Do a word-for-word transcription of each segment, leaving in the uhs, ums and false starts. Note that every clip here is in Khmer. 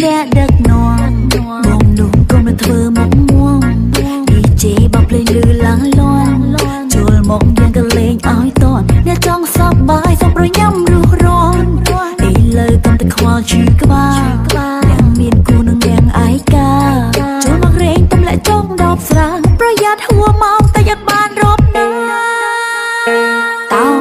អ្នកដឹកនាំបងនោះកុំទៅធ្វើមកមួង ឌី เจ បើភ្លេងឮឡើងលាន់ចូលមកយើងក៏លេងឲ្យតន់អ្នកចង់សប្បាយសូមប្រញាំរស់រាន់ឥឡូវកុំទៅខ្វល់ឈឺក្បាលអ្នកមានគូនឹងអ្នកឯកាចូលមករែងទម្លាក់ចង់ដបស្រាប្រយ័ត្នហួរមកតែអត់បានរប់ណាតោ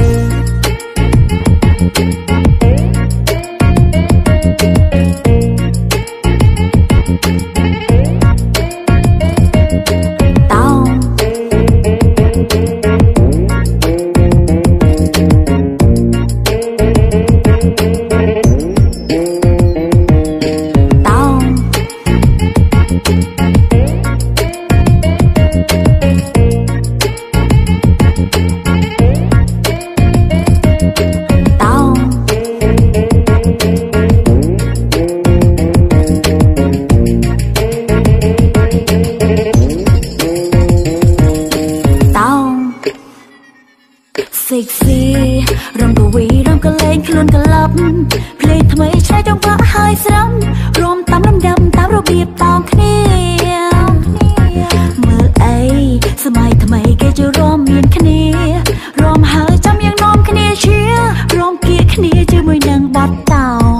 រំកវីរំកលែងខ្លួនកលាប់ភ្លេងថ្មីឆ្នៃចង្វាក់ហើយស្រំរំតាមរំដំតាមរបៀបតោងគ្នាមើលអីសម័យថ្មីគេចូលរួមមានគ្នារំហើយចាំយ៉ាងនាំគ្នាជារំគៀកគ្នាជាមួយនឹងបាត់តោង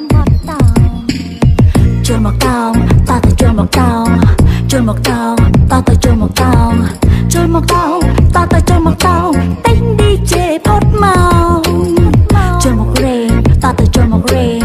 ចូលមកតោងតើទៅចូលមកតោងចូលមកតោងតើទៅចូលមកតោងចូលមកតោងតើទៅចូលមកតោងទិញ ឌី เจ ផុតមកចូលមករេងតើទៅចូលមករេង